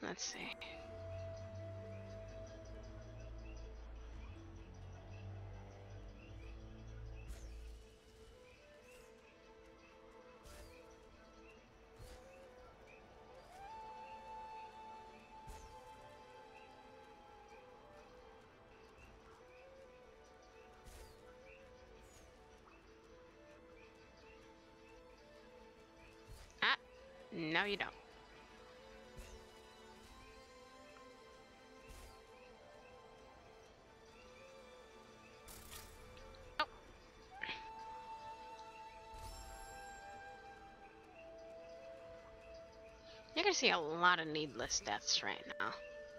Let's see. Ah, no you don't. You're gonna see a lot of needless deaths right now.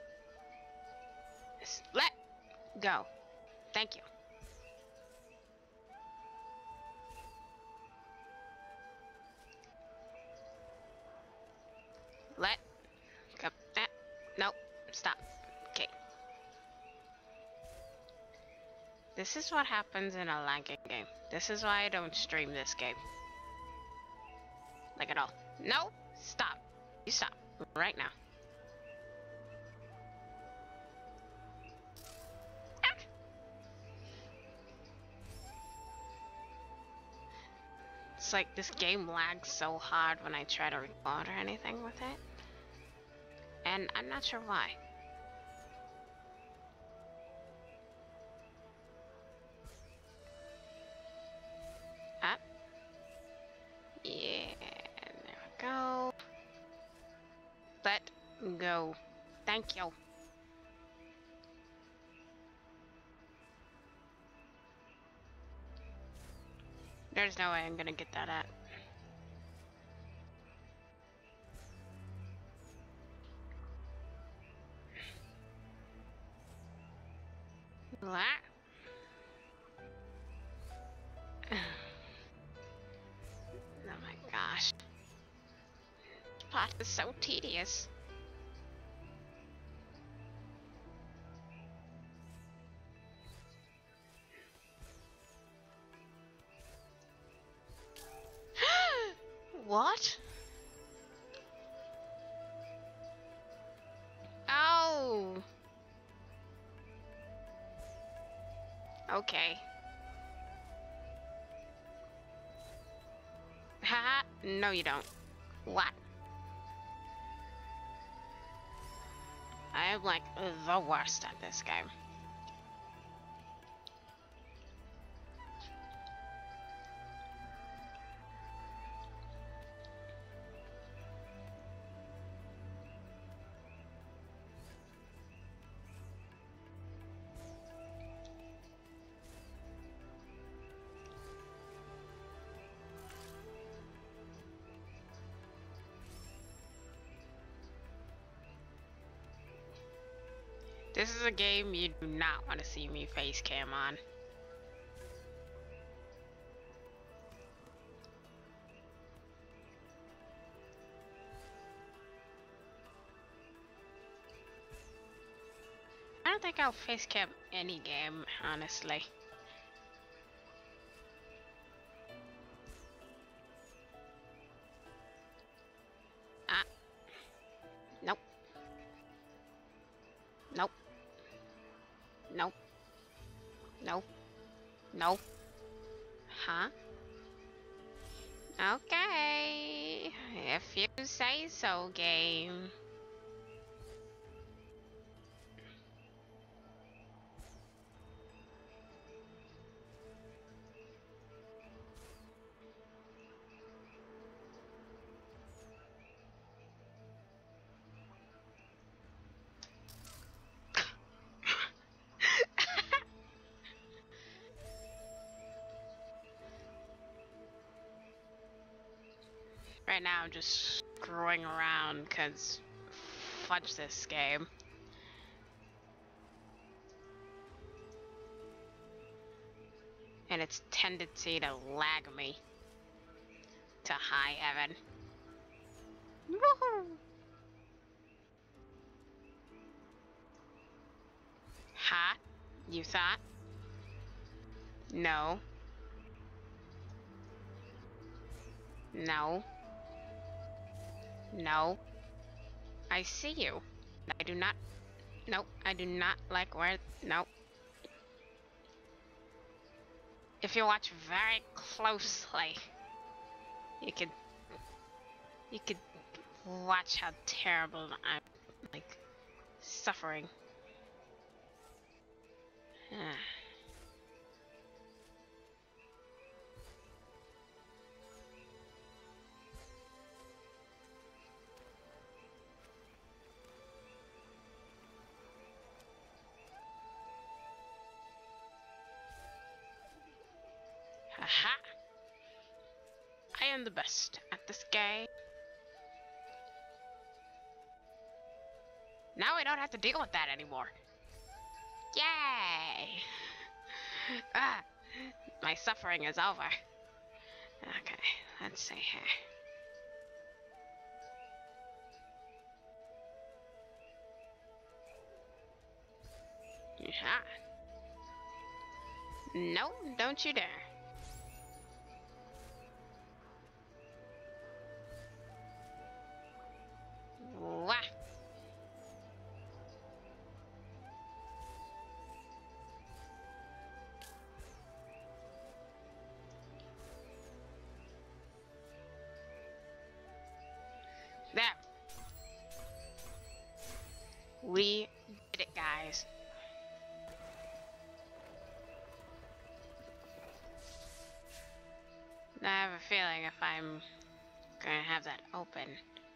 Just let go. Thank you. Let go. Nope. Stop. Okay. This is what happens in a lagging game. This is why I don't stream this game. Like at all. No! Stop. You stop. Right now. Ah! It's like this game lags so hard when I try to record or anything with it. And I'm not sure why. Up. Yeah, there we go. Let go. Thank you. There's no way I'm gonna get that at. What? Oh my gosh. This part is so tedious. What? Oh. Okay. Haha. No, you don't. What? I am like the worst at this game. This is a game you do not want to see me face cam on. I don't think I'll face cam any game, honestly. Ah. Nope. Nope. Nope. Nope. Nope. Huh? Okay. If you say so, game. Right now I'm just screwing around because fudge this game. And its tendency to lag me to high heaven. Woohoo! Hot? You thought? No. No. No. I see you. I do not. Nope, I do not like where. Nope. If you watch very closely, you could watch how terrible I'm like suffering. Haha! I am the best at this game. Now I don't have to deal with that anymore. Yay! Ah, my suffering is over. Okay, let's see here. Yeah. No, don't you dare. Wah. There. We did it, guys. I have a feeling if I'm gonna have that open.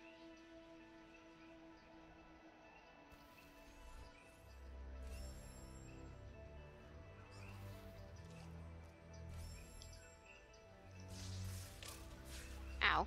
Ow.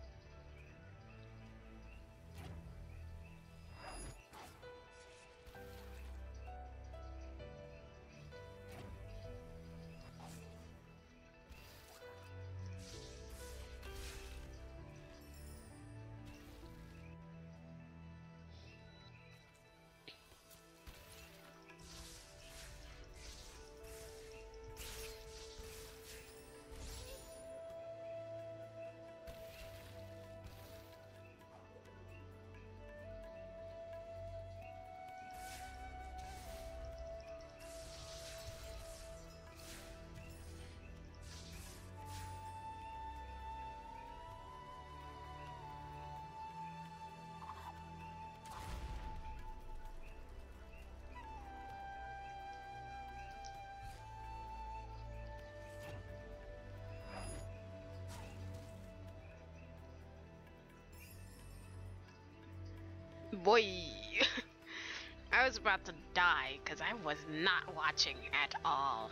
Boy. I was about to die because I was not watching at all.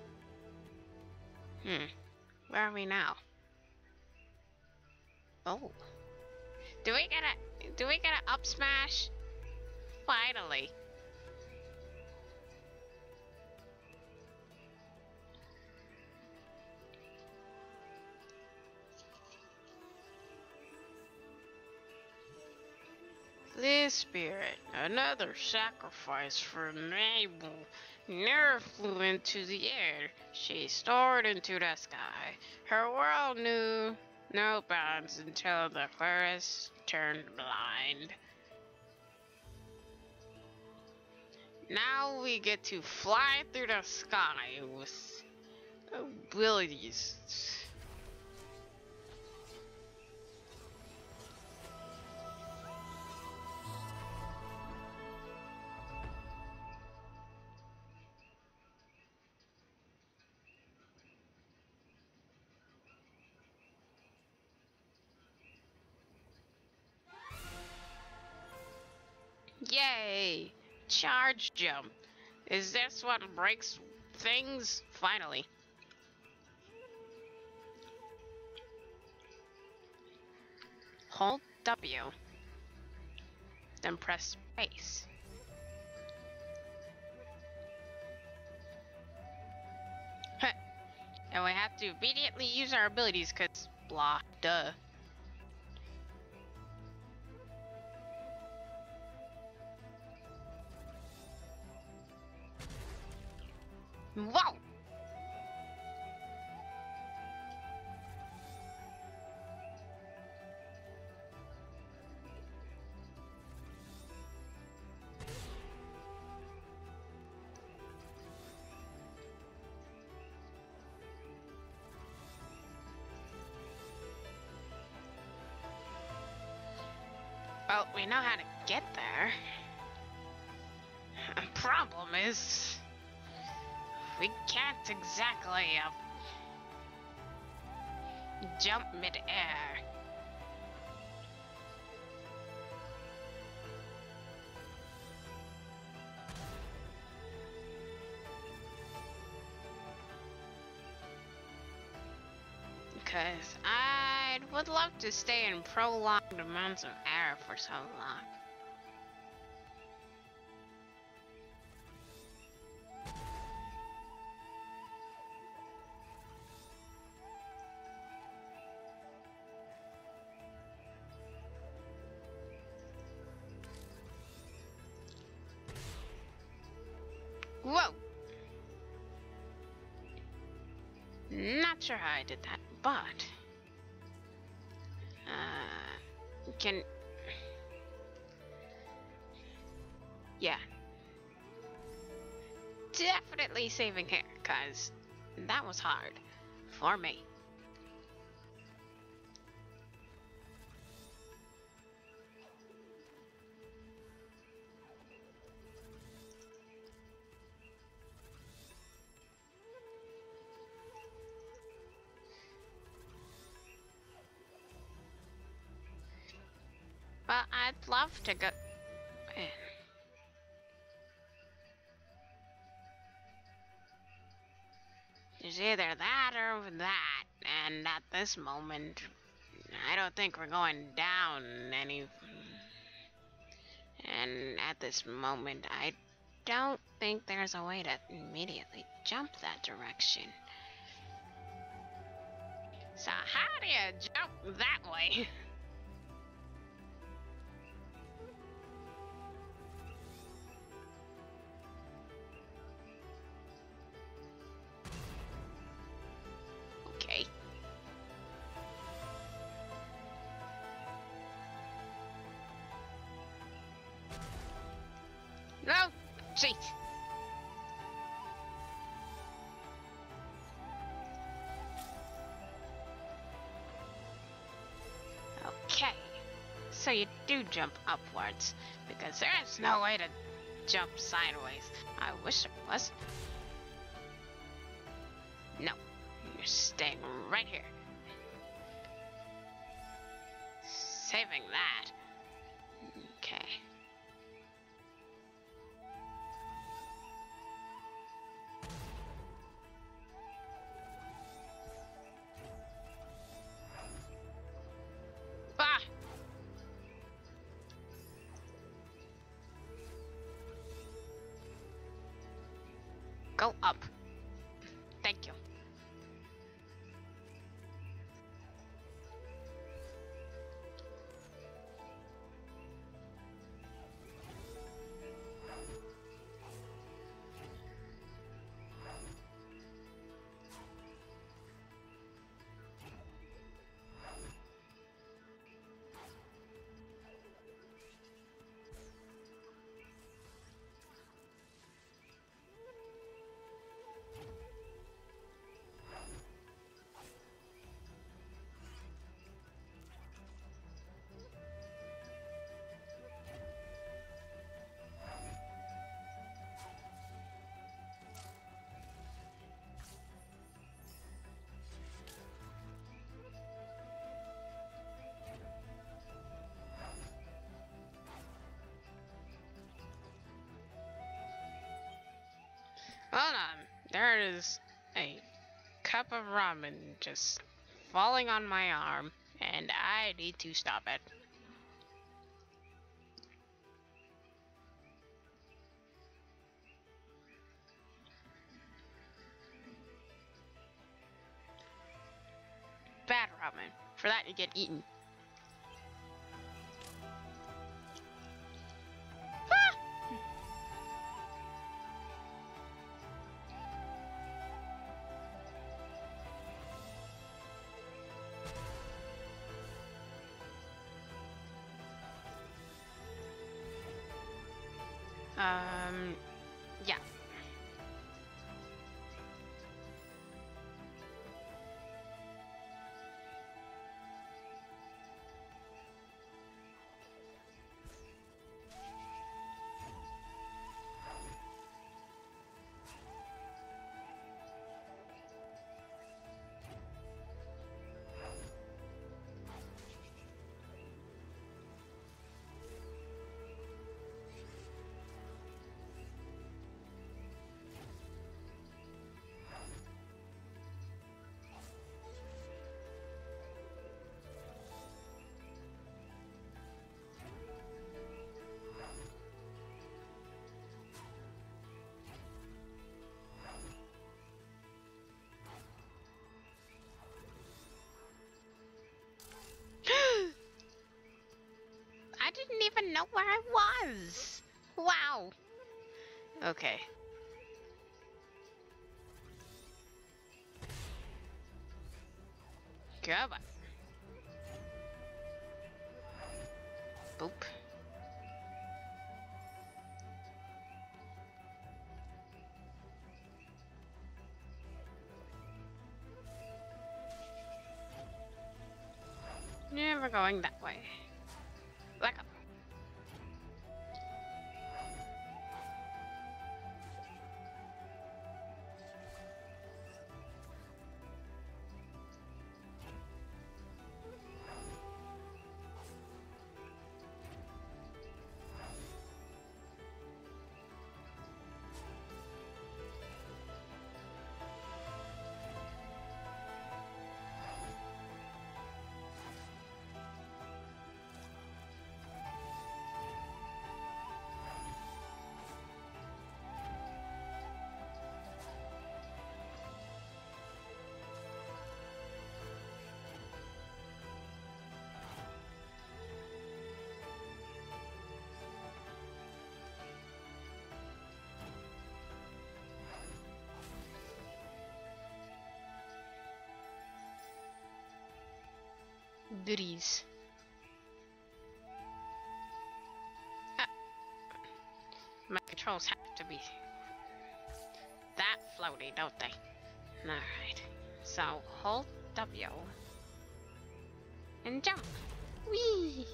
Where are we now? Oh. Do we get a up smash? Finally. This spirit, another sacrifice for Mabel, never flew into the air. She soared into the sky. Her world knew no bounds until the forest turned blind. Now we get to fly through the sky with abilities. Yay! Charge jump. Is this what breaks things? Finally. Hold W. Then press space. And we have to immediately use our abilities because blah, duh. Whoa! we know how to get there. Problem is, we can't exactly jump mid-air. Because I would love to stay in prolonged amounts of air for so long. Whoa! Not sure how I did that, but yeah, definitely saving here, cause that was hard for me. But I'd love to go. There's either that or that, and at this moment, I don't think we're going down any. And at this moment, I don't think there's a way to immediately jump that direction. So how do you jump that way? Okay. No! Jeez! Okay. So you do jump upwards, because there is no way to jump sideways. I wish there was. No. You're staying right here. Saving that. Okay. Ah! Go up. Thank you. Hold on. There is a cup of ramen just falling on my arm, and I need to stop it. Bad ramen. For that, you get eaten. Yeah. even know where I was. Wow. Okay. Goodbye. Boop. Never going that way. Back up. Goodies. My controls have to be that floaty, don't they? Alright. So hold W and jump. Whee!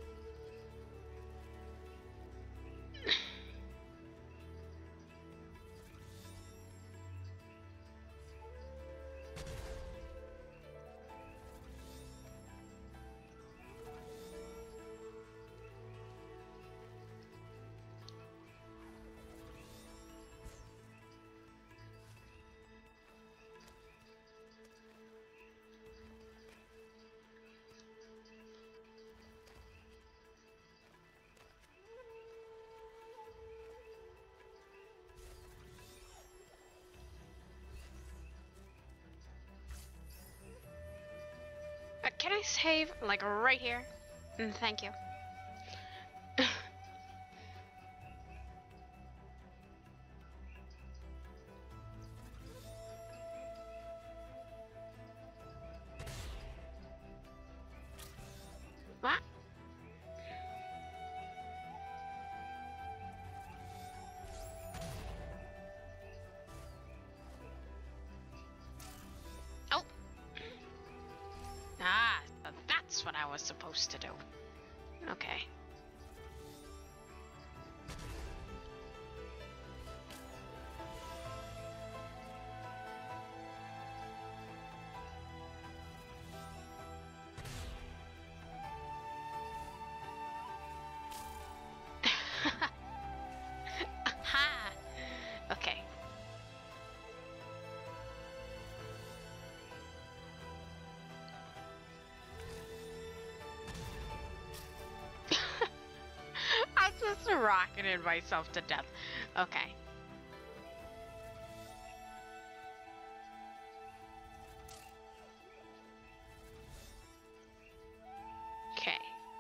Can I save, like, right here? Thank you. What? Oh! Ah, that's what I was supposed to do. Okay. Aha! Okay. I just rocketed myself to death. Okay. Okay.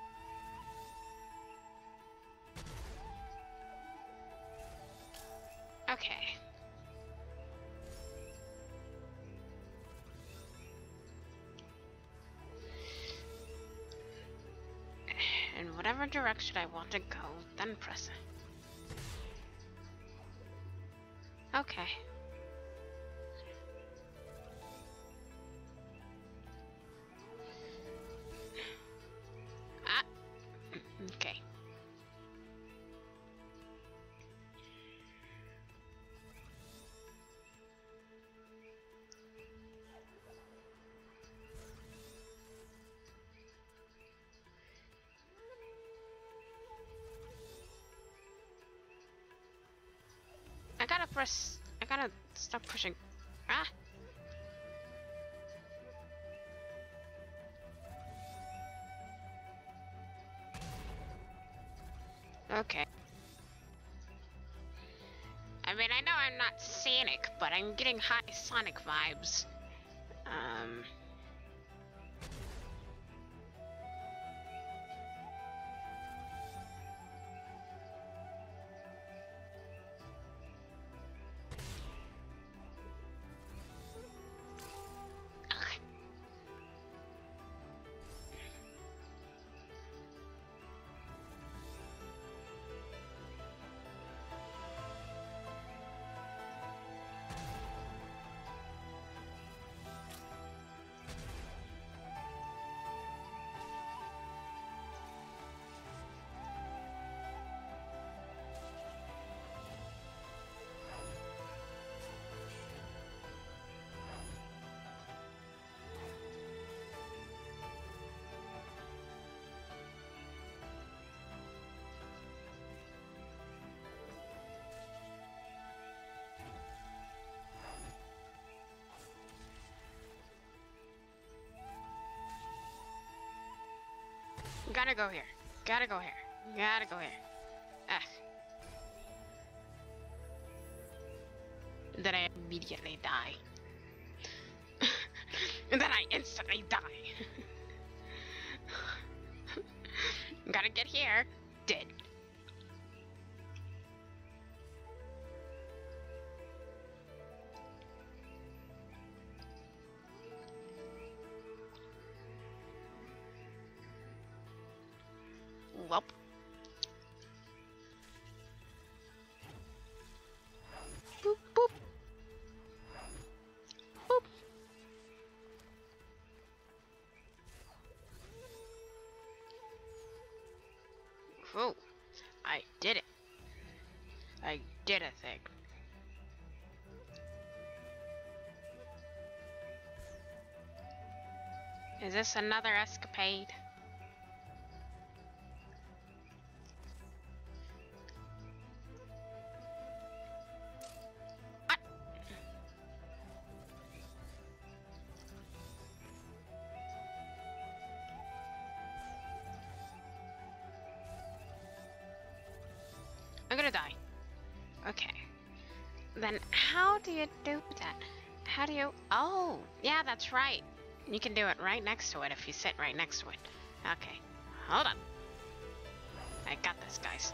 Okay. In whatever direction I want to go, then press it. Okay. Ah. Okay. I gotta stop pushing. Ah! Okay. I mean, I know I'm not scenic, but I'm getting high Sonic vibes. Gotta go here. Gotta go here. Gotta go here. Ugh. Then I immediately die. And then I instantly die. Gotta get here. Dead. Welp. Boop, boop. Boop. Ooh, I did it. I did a thing. Is this another escapade? What? I'm gonna die. Okay. Then how do you do that? How do you... Oh, yeah, that's right. You can do it right next to it if you sit right next to it. Okay. Hold on. I got this, guys.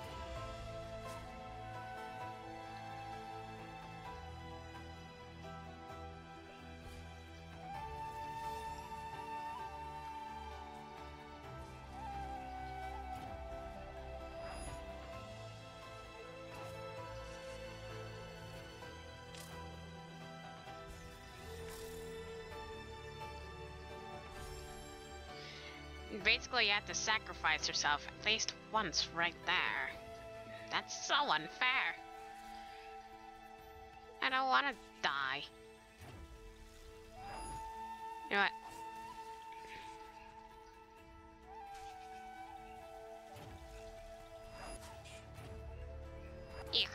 Basically, you have to sacrifice yourself at least once right there. That's so unfair. I don't want to die. You know what? Eek.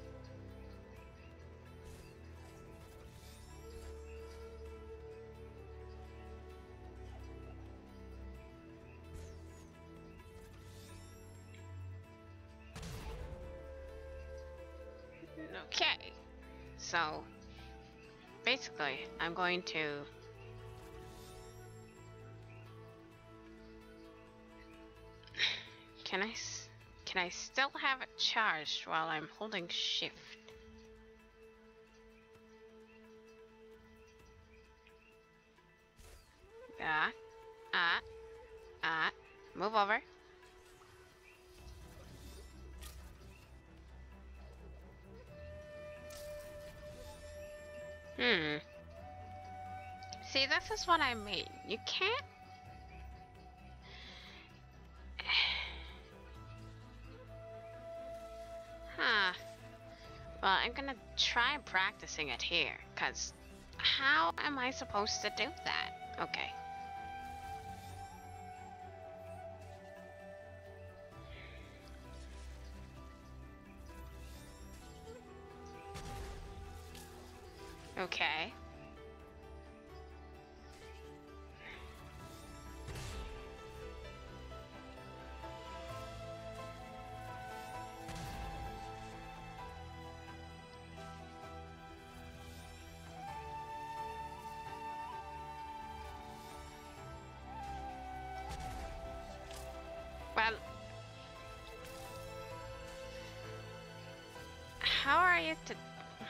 Okay, so basically I'm going to can I still have it charged while I'm holding shift? Move over. See, this is what I mean. You can't... Huh. Well, I'm gonna try practicing it here, because how am I supposed to do that? Okay. Okay. Well, how are you to...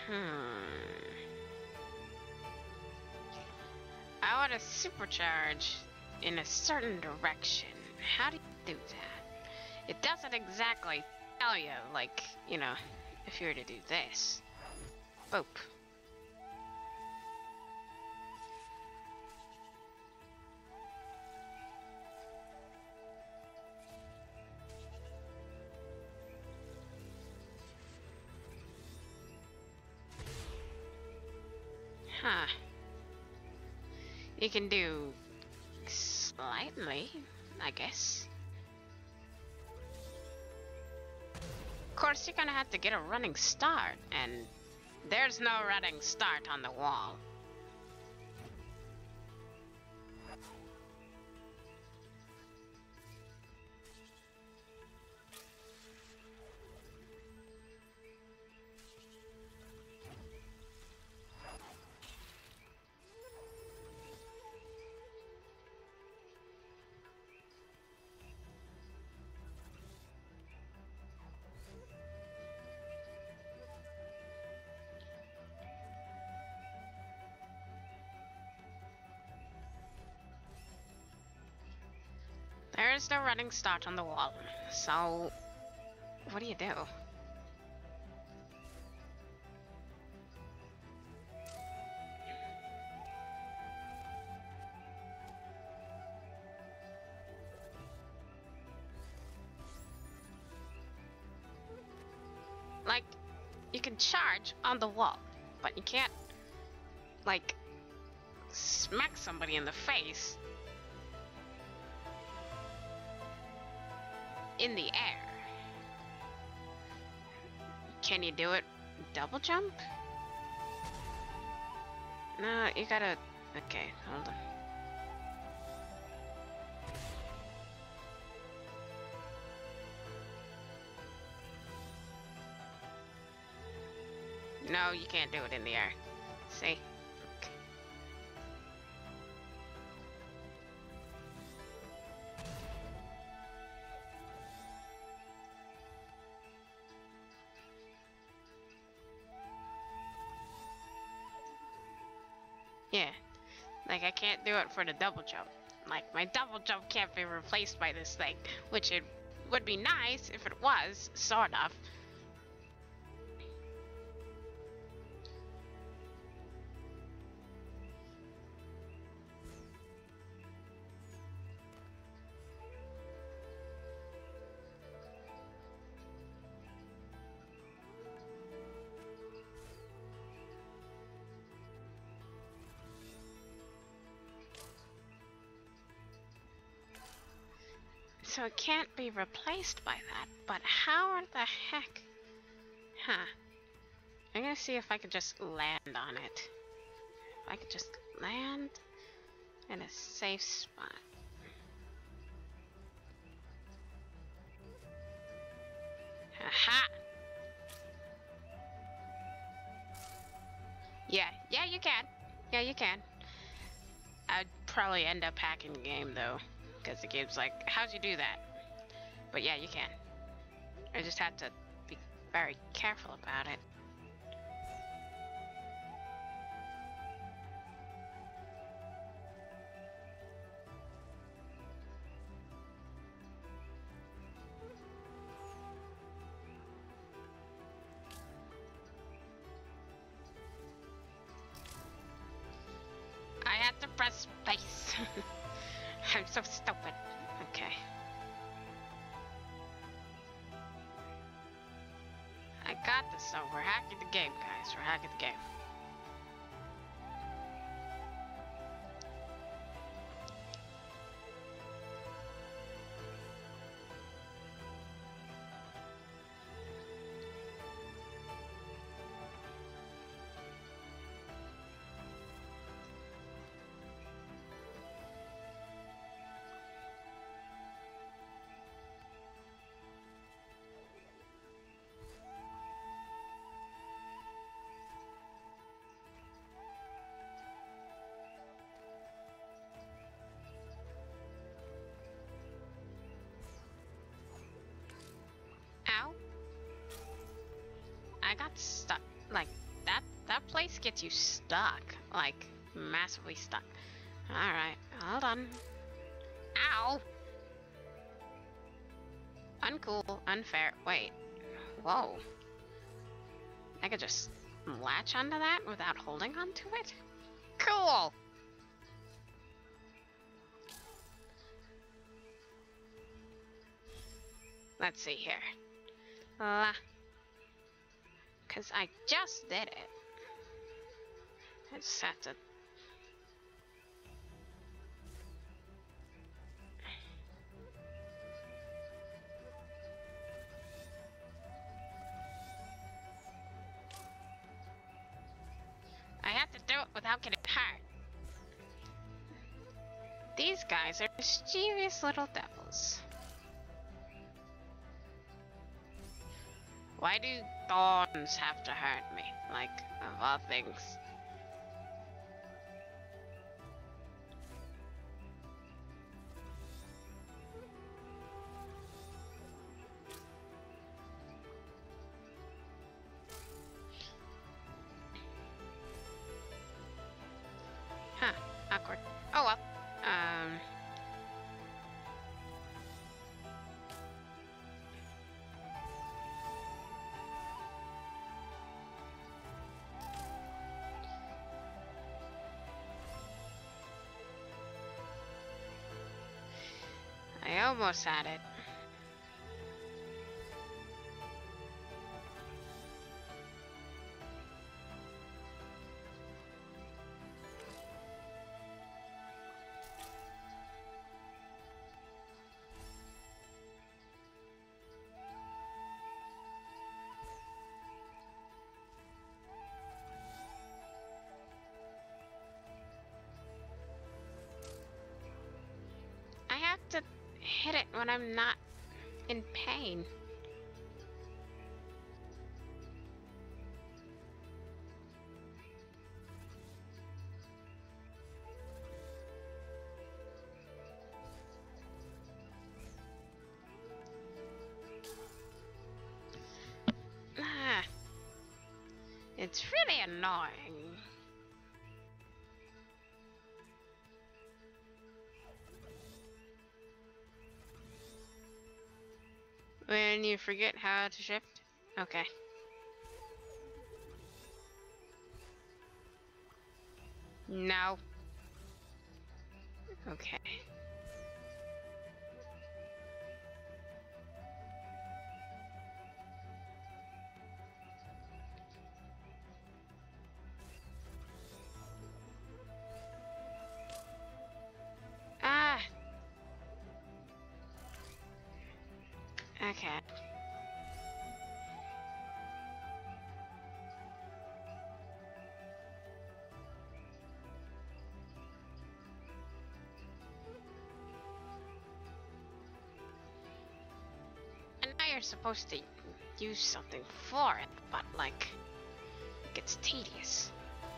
I want to supercharge in a certain direction. How do you do that? It doesn't exactly tell you, like, you know, if you were to do this. Boop. Huh. You can do slightly, I guess. Of course, you're gonna have to get a running start, and there's no running start on the wall. there's no running start on the wall. So, what do you do? Like, you can charge on the wall, but you can't, like, smack somebody in the face in the air. Can you do it double jump? No, you gotta... Okay, hold on. No, you can't do it in the air. See? Okay. Yeah. Like, I can't do it for the double jump. Like, my double jump can't be replaced by this thing, which it would be nice if it was, sort of. So it can't be replaced by that, but how the heck? Huh. I'm gonna see if I could just land on it. If I could just land in a safe spot. Aha! Yeah, you can. Yeah, you can. I'd probably end up hacking the game though, because the game's like, how'd you do that? But yeah, you can. I just have to be very careful about it. I had to press space. I'm so stupid. Okay. I got this though. We're hacking the game, guys. We're hacking the game. Ow. I got stuck. Like, that place gets you stuck. Like, massively stuck. Alright, hold on. Ow! Uncool, unfair. Wait. Whoa. I could just latch onto that without holding onto it? Cool! Let's see here. Cause I just did it. I just have to. I have to do it without getting hurt. These guys are mischievous little devils. Why do thorns have to hurt me? Like, of all things. Huh, awkward. Oh well. Almost had it. I have to hit it when I'm not in pain. Ah, it's really annoying. When you forget how to shift? Okay. No. Okay. Ah. Okay. And now you're supposed to use something for it, but like, it gets tedious.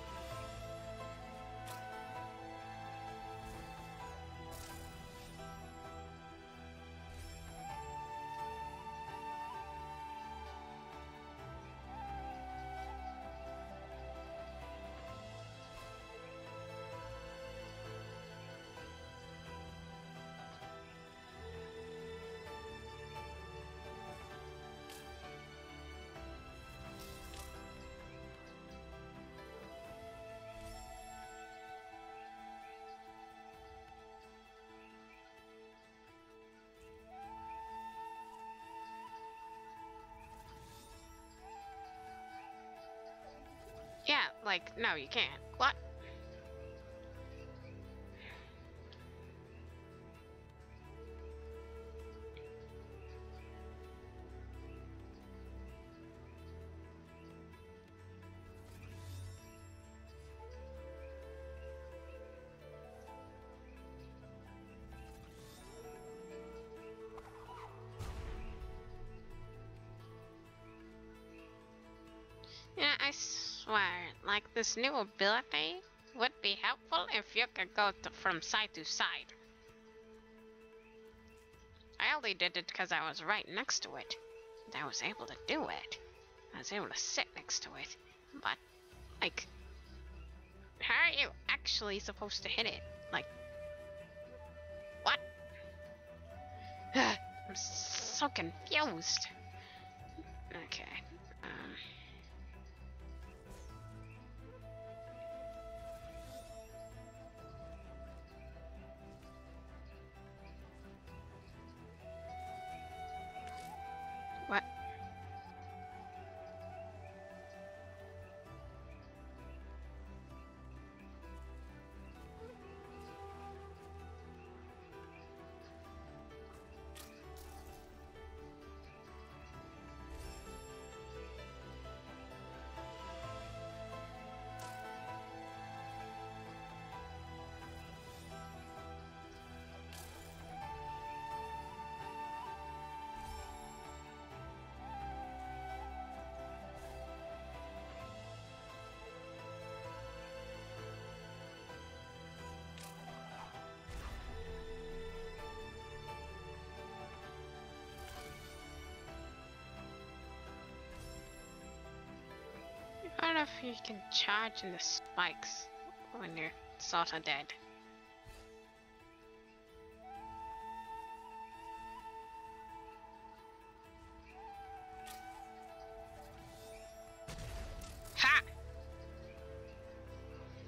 Yeah, like, no, you can't. What? Yeah, I swear, like, this new ability would be helpful if you could go from side to side. I only did it because I was right next to it. I was able to do it. I was able to sit next to it. But, like, how are you actually supposed to hit it? Like, what? I'm so confused. Okay. What? I don't know if you can charge in the spikes when you're sort of dead. Ha!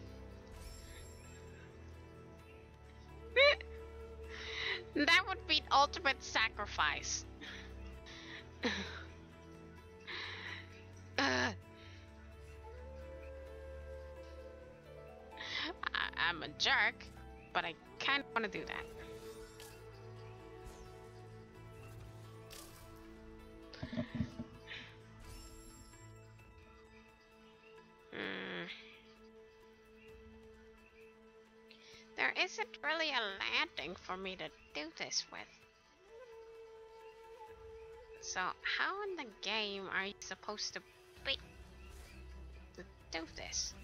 That would be ultimate sacrifice. I'm a jerk, but I kind of want to do that. There isn't really a landing for me to do this with. So how in the game are you supposed to be to do this?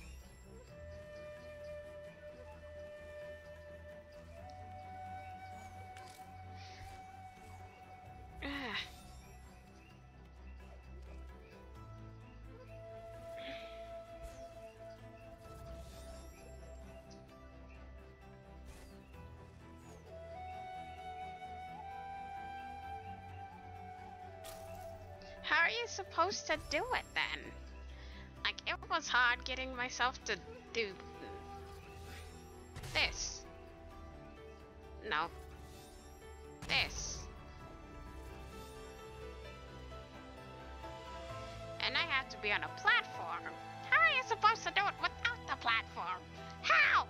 How are you supposed to do it then? Like, it was hard getting myself to do this. No. This. And I have to be on a platform. How are you supposed to do it without the platform? How?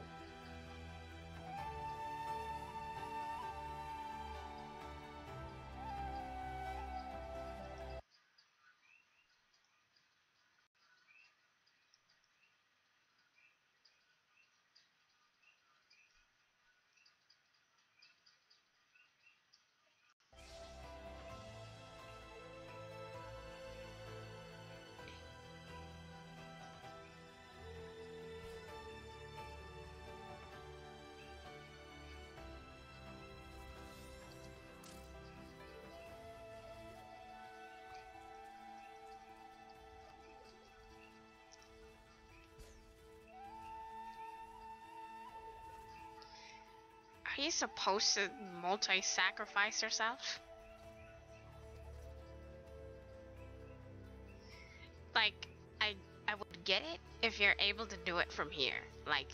Are you supposed to multi-sacrifice yourself? Like, I would get it if you're able to do it from here. Like,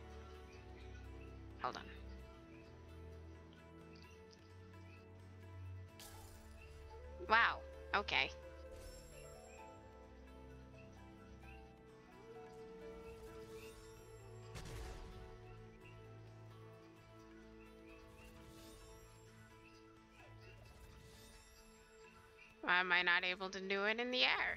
hold on. Wow, okay. Why am I not able to do it in the air?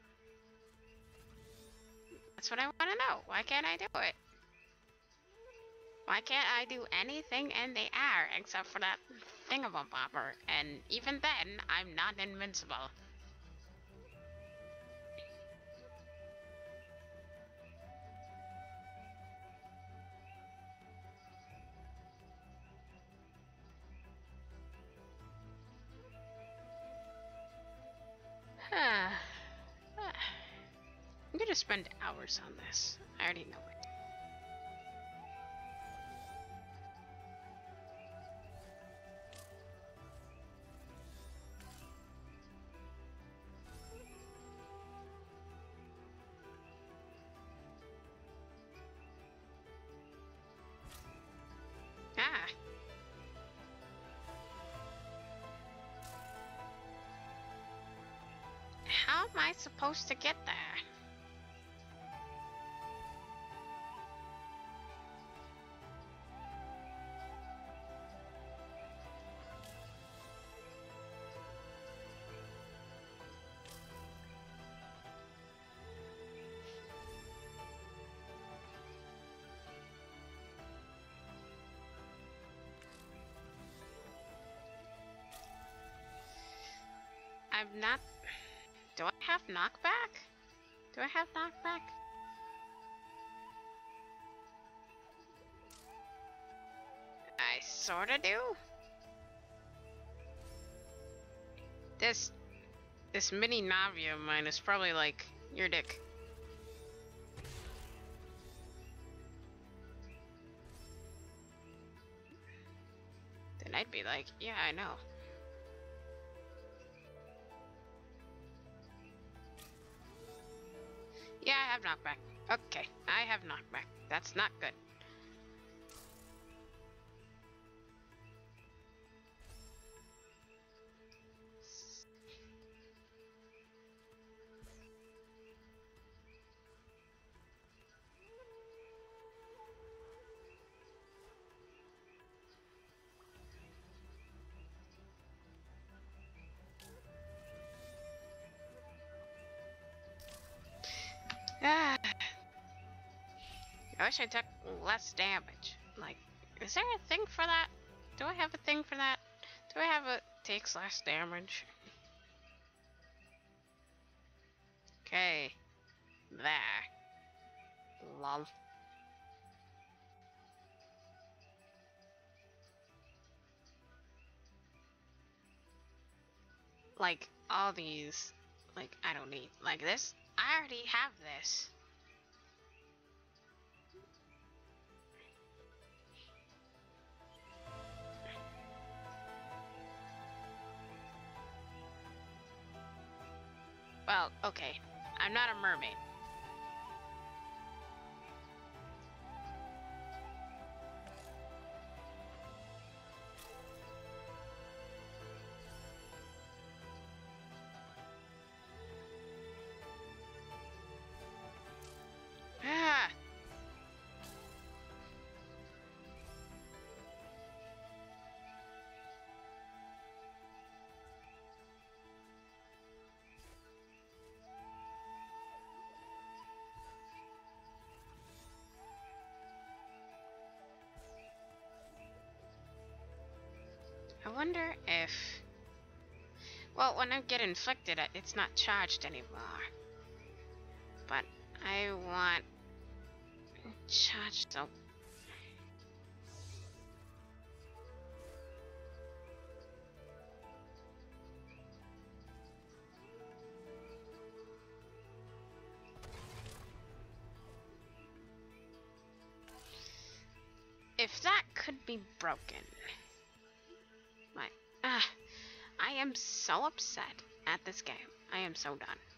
That's what I want to know. Why can't I do it? Why can't I do anything in the air except for that thingamabobber? And even then, I'm not invincible. I'm gonna spend hours on this. I already know it. How am I supposed to get there? I'm not... Do I have knockback? Do I have knockback? I sorta do. This mini Navi of mine is probably like your dick. Then I'd be like, yeah, I know. Yeah, I have knockback. Okay, I have knockback. That's not good. I wish I took less damage. Like, is there a thing for that? Do I have a thing for that? Do I have a takes less damage? Okay. There. Lol. Like, all these, like, I don't need, like this. I already have this. Well, okay. I'm not a mermaid. Ah! I wonder if... Well, when I get inflicted, it's not charged anymore. But I want... charged up. If that could be broken. I am so upset at this game. I am so done.